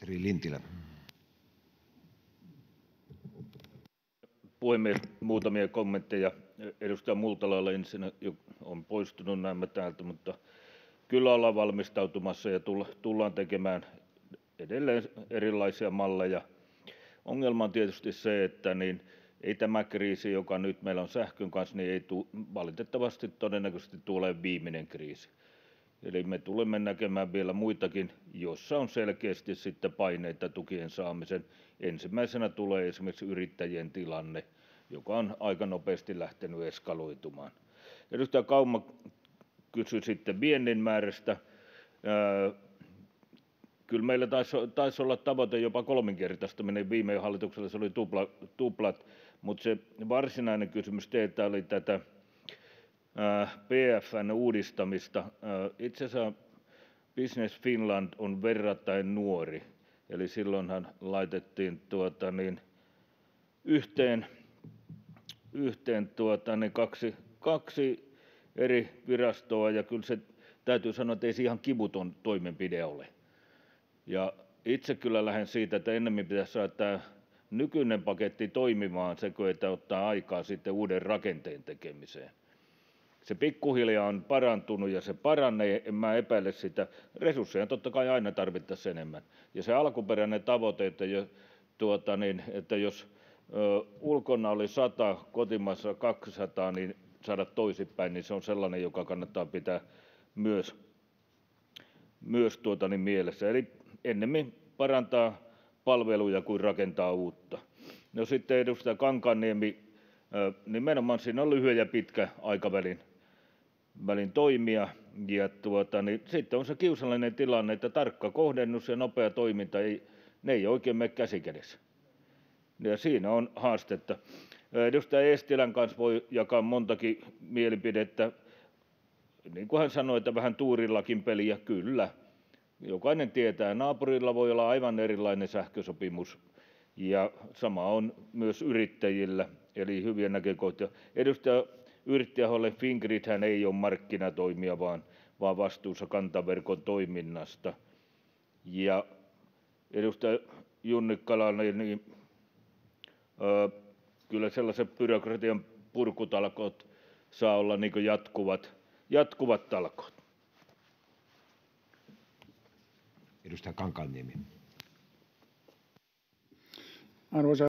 Ministeri Lintilä. Puhemies, muutamia kommentteja. Edustaja Multalalle ensin, on poistunut näemmä täältä, mutta kyllä ollaan valmistautumassa ja tullaan tekemään edelleen erilaisia malleja. Ongelma on tietysti se, että ei tämä kriisi, joka nyt meillä on sähkön kanssa, niin ei valitettavasti todennäköisesti tule viimeinen kriisi. Eli me tulemme näkemään vielä muitakin, joissa on selkeästi sitten paineita tukien saamisen. Ensimmäisenä tulee esimerkiksi yrittäjien tilanne, joka on aika nopeasti lähtenyt eskaloitumaan. Edustaja Kauma kysyi sitten viennin määrästä. Kyllä meillä taisi olla tavoite jopa kolminkertaistaminen. Viime hallituksella se oli tuplat, mutta se varsinainen kysymys teiltä oli tätä PF:n uudistamista. Itse asiassa Business Finland on verrattain nuori, eli silloinhan laitettiin yhteen kaksi eri virastoa, ja kyllä se täytyy sanoa, että ei se ihan kivuton toimenpide ole. Ja itse kyllä lähden siitä, että ennemmin pitäisi saada tämä nykyinen paketti toimimaan se, kun että ottaa aikaa sitten uuden rakenteen tekemiseen. Se pikkuhiljaa on parantunut ja se paranee, en mä epäile sitä. Resursseja totta kai aina tarvittaisiin enemmän. Ja se alkuperäinen tavoite, että jos ulkona oli 100, kotimaassa 200, niin saada toisinpäin, niin se on sellainen, joka kannattaa pitää myös mielessä. Eli ennemmin parantaa palveluja kuin rakentaa uutta. No sitten edustaja Kankaanniemi, nimenomaan siinä on lyhyen ja pitkä aikavälin toimia. Ja sitten on se kiusallinen tilanne, että tarkka kohdennus ja nopea toiminta ei oikein mene käsi kädessä. Ja siinä on haastetta. Edustaja Eestilän kanssa voi jakaa montakin mielipidettä. Niin kuin hän sanoi, että vähän tuurillakin peliä, kyllä. Jokainen tietää, naapurilla voi olla aivan erilainen sähkösopimus ja sama on myös yrittäjillä, eli hyviä näkökohtia. Edustaja Yrttiaholle Fingridhän ei ole markkinatoimija, vaan vastuussa kantaverkon toiminnasta. Ja edustaja Junnikkalalle, niin kyllä sellaiset byrokratian purkutalkoot saa olla niin kuin jatkuvat talkoot. Edustaja Kankaanniemi. Arvoisa